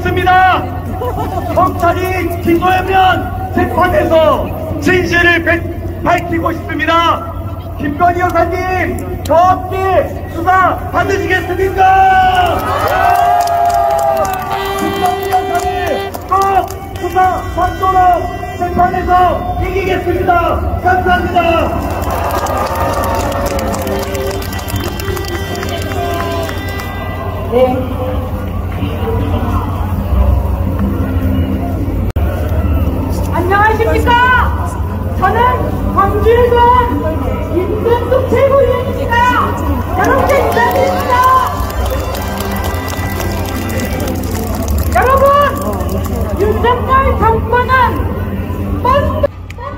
없습니다. 검찰이 김노현면 재판에서 진실을 밝히고 싶습니다. 김건희 여사님, 저 없이 수사 받으시겠습니까? 김건희 여사님, 꼭 수사 받도록 재판에서 이기겠습니다. 감사합니다. 안녕하십니까? 저는 광주에서 임근숙 최고위원입니다. 여러분께 인사드립니다. 여러분, 윤석열 정권은 뻔뻔하고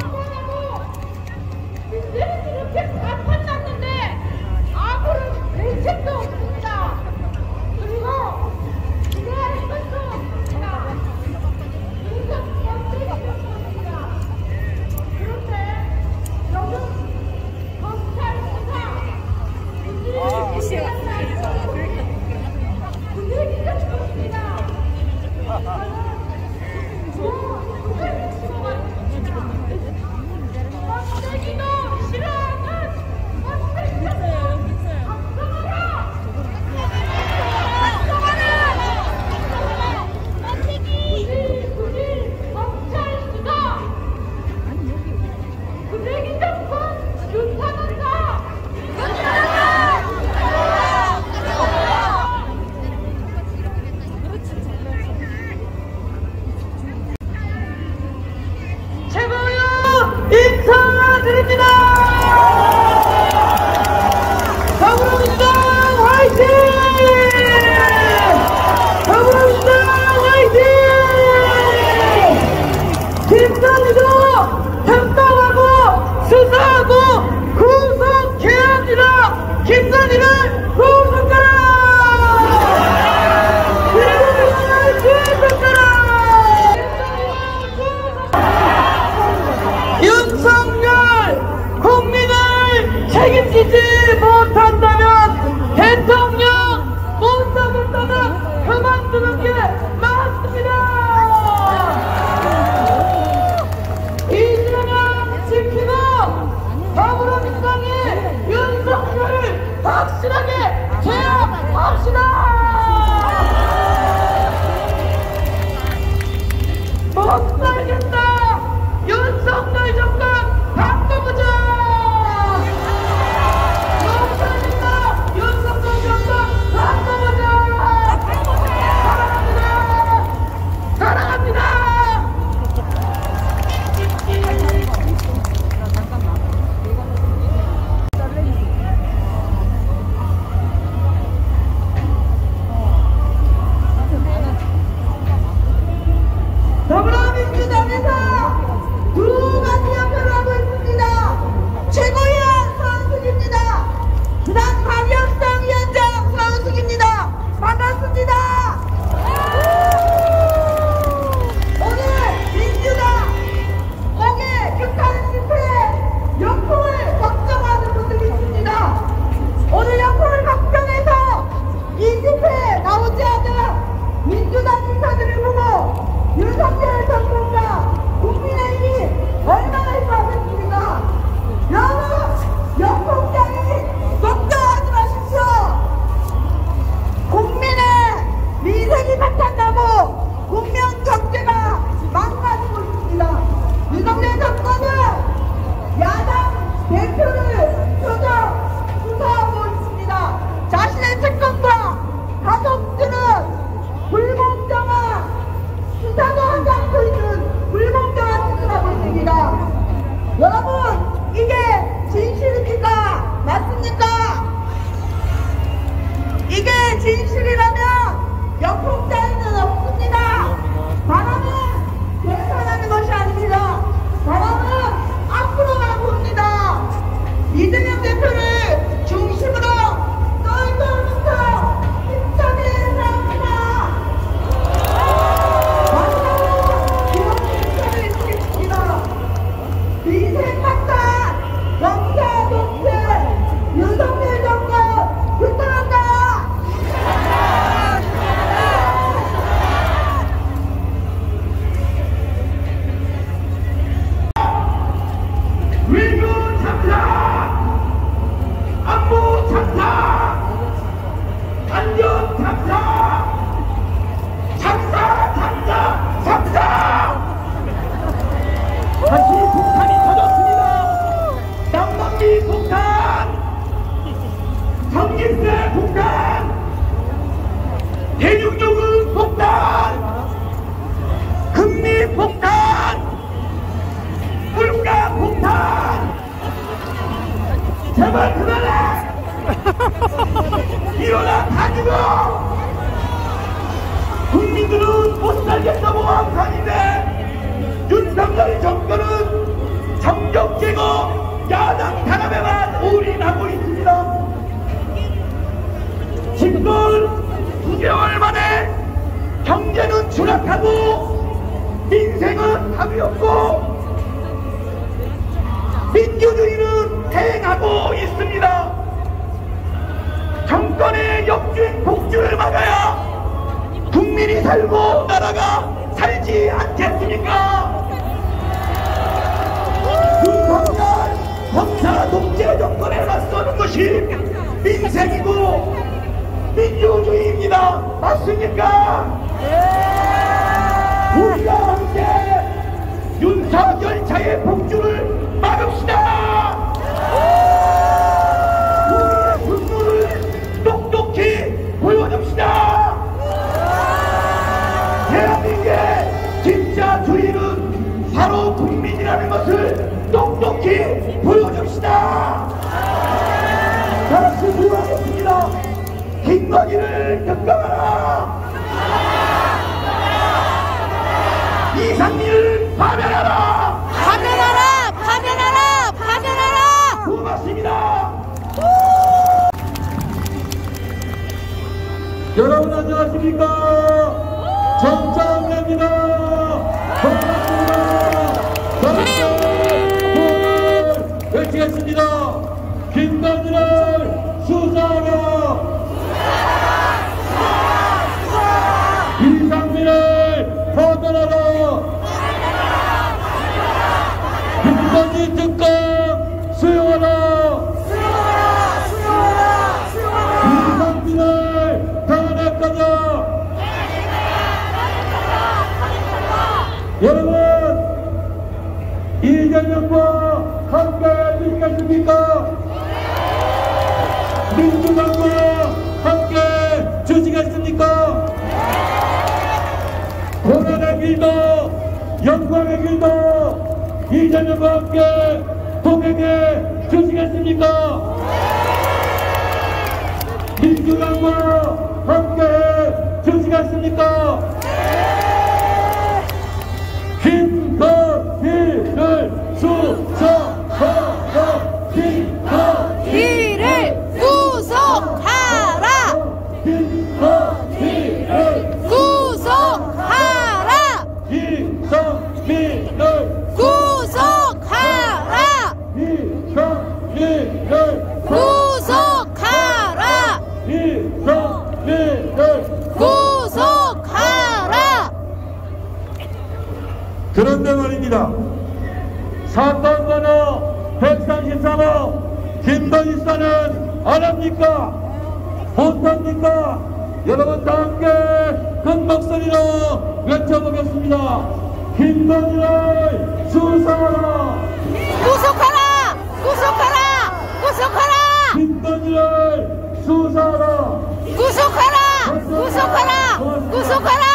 민주를 이렇게 다 판났는데 아무런 대책도 없습니다. 그리고 기대할 것도 없습니다. 그런데 요즘 검찰 수사 분위기가 좋습니다. 번데기도 싫어하는 인사드립니다. 더불어민주당 화이팅! 더불어민주당 화이팅! 김건희도 답답하고 수사하고 구속해야 합니다. 김건희를 구속하라! 김건희를 구속하라! 윤석열 국민을 책임지지 못한다면 대통령 못하겠다면 그만두는 게 맞습니다. 이재명 지키고 더불어민주당이 윤석열을 확실하게 제압합시다. 못 살겠다. 윤석열 정권 바꿔보자! 못 살겠다! 윤석열 정권 바꿔보자! 사랑합니다! 사랑합니다! 더불어민주당에서 두 가지 역할을 하고 있습니다. 최고위원 서은숙입니다. 부산 방역당 위원장 서은숙입니다. 반갑습니다. 오늘 민주당 공개 규탄 집회에 역풍을 걱정하는 분들이 있습니다. 오늘 역풍을 걱정해서 이 집회에 나오지 않은 민주당 인사들을 보고 윤석열 정권과 국민의힘이 얼마나 힘들었습니까? 여러분, 역풍장이 걱정하지 마십시오. 국민의 민생이 바탕나고 국민 경제가 망가지고 있습니다. 윤석열 정권은 야당 대표를 수사하고 있습니다. 자신의 측근과 가족들은 불공정한 수사도 하지 않고 있는 아니고 국민들은 못 살겠다고 암산인데 윤석열 정권은 정적 제거 야당 탄압에만 올인하고 있습니다. 집권 9개월 만에 경제는 추락하고 민생은 답이 없고 민주주의는 퇴행하고 있습니다. 정권의 역주행 폭주를 막아야 국민이 살고 나라가 살지 않겠습니까? 윤석열 검사 독재 정권에 맞서는 것이 민생이고 민주주의입니다. 맞습니까? 우리가 함께 윤석열차의 폭주를 막읍시다. 우리의 분노를 똑똑히 보여줍시다. 대한민국의 진짜 주인은 바로 국민이라는 것을 똑똑히 보여줍시다. 다시 부탁드립니다. 김건희를 특검하라. 이상민을 파면하라. 파면하라. 파면하라. 파면하라. 고맙습니다. 여러분 안녕하십니까? 정창래입니다. 반갑습니다. 저는 외치겠습니다. 김건희를 수사하라. 이상민을 파면하라. 김건희 특검 수용하라. 이상민을 탄핵하자. 여러분 이재명과 함께 해주시겠습니까? 민주당과 함께 주시겠습니까? 고난의 길도 영광의 길도 이재명과 함께 동행해 주시겠습니까? 민주당과 함께 주시겠습니까? 김건희를 수사하라. 김건희를 구속하라. 김건희를 구속하라. 이상민을 구속하라. 이상민을 구속하라. 이상민을 구속하라. 그런데 말입니다. 사건 번호 133호 김건희사는 안 합니까? 못합니까? 여러분 다 함께 큰 목소리로 외쳐보겠습니다. 김건희를 수사하라. 구속하라. 구속하라. 구속하라. 김건희를 수사하라. 구속하라. 구속하라. 구속하라.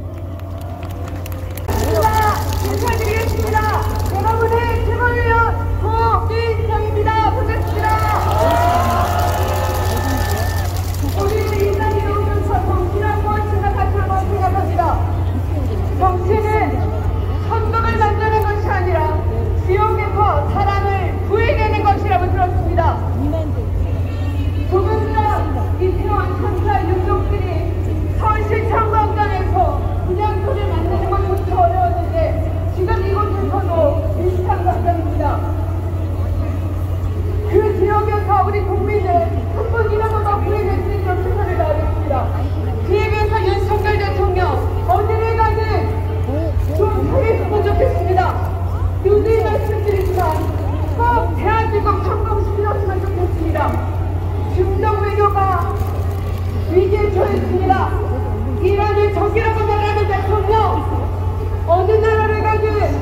인사드리겠습니다. 여러분의 팀을 위한 고민정입니다. 반갑습니다. 우리는 인간이 오면서 정치란 무엇인가 같이 한번 생각합니다. 정치는 천국을 만드는 것이 아니라 지옥에서 사람을 구해내는 것이라고 들었습니다. 조금이나 이태원 천사 유족들이 서울시청 광장에서 분향소를 만드는 것조차 어려웠는데 지금 이곳에서도 비슷한 감정입니다. 그 지역에서 우리 국민을 한 분이라도 구해낼 수 있는 최선을 다하겠습니다. 그에 비해서 윤석열 대통령 어디를 가든 좀 잘했으면 좋겠습니다. 누누이 말씀드리지만 꼭 대한민국 성공시켰으면 좋겠습니다. 중동 외교가 위기에 처했습니다. 이란을 적이라고 말하는 대통령 어느 나라를 가든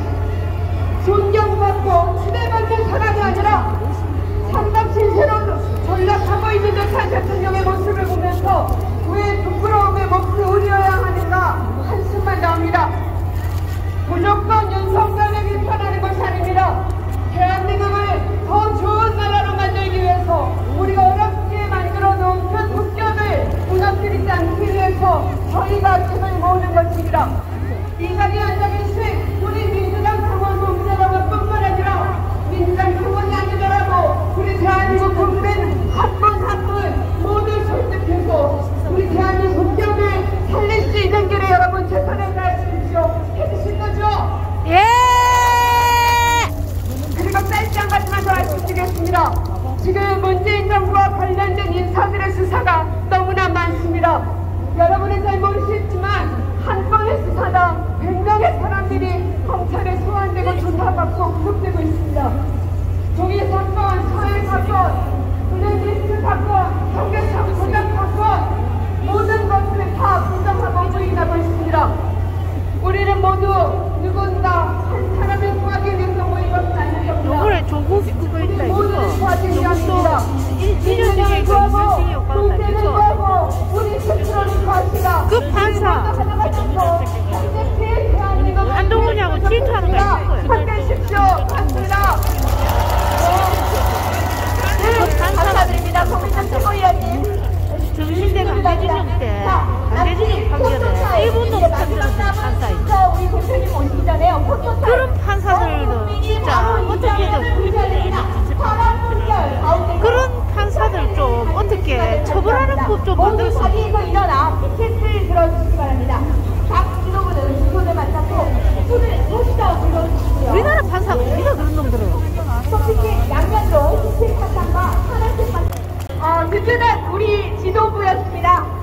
존경받고 친애받는 사람이 아니라 상당 신세로 전락하고 있는 듯한 대통령의 모습을 보면서 왜 부끄러움에 몹시 우려해야 하는가 한숨만 나옵니다. 무조건 윤석열을 비판하는 것이 아닙니다. 대한민국을 더 좋은 나라로 만들기 위해서 우리가 어렵게 만들어 놓은 그 국격을 무너뜨려 있습니다. 이 자리에 앉아 계신 우리 민주당 당원 동지여러분뿐만 아니라 민주당 당원이 아니더라도 우리 대한민국 국민 한 분 한 분 모두 설득해서 우리 대한민국 국격을 살릴 수 있는 길에 여러분 최선을 다하십시오. 해주실 거죠? 예! 그리고 짧게 한 가지만 더 말씀드리겠습니다. 지금 문재인 정부와 관련된 인사들의 수사가 너무나 많습니다. 여러분은 잘 모르시겠지만 한 건의 수사당 100명의 사람들이 검찰에 소환되고 조사받고 구속되고 있습니다. 종이 사건, 서해 사건, 블랙리스트 사건, 경계청 조작 사건 모든 것을 다 부정하고 부인하고 있습니다. 우리는 모두 누군가 한 사람을 구하기 위해서 모인 것은 아닌 겁니다. 요거를 조국 그거 있다 이거. 모두를 구하기 위함입니다. 1년 뒤에 이거 이명식이 오빠가 이거. 우리 스스로를 구하시라. 그 판사. 한동훈이하고 질투하는 거 있는 거예요. 함께하십시오. 감사합니다. 감사드립니다. 국민적 최고위원님. 정신대 강제징용 때 강제징용 판결에 1분도 못 판결하는 판사 있죠. 우리 대표님 오시기 전에 그런 판사들도 진짜 어떻게든 그런 판사들 좀 어떻게 처벌하는 법 좀 만들었으면. 자리에서 일어나 피켓을 들어주시기 바랍니다. 각 지도부는 손을 맞잡고 손을 모시다 들어주시고요. 우리나라 판사가 어디가 그런 놈들은. 피켓 양면으로 흰색 바탕과 파란색 바탕. 그때는 우리 지도부였습니다.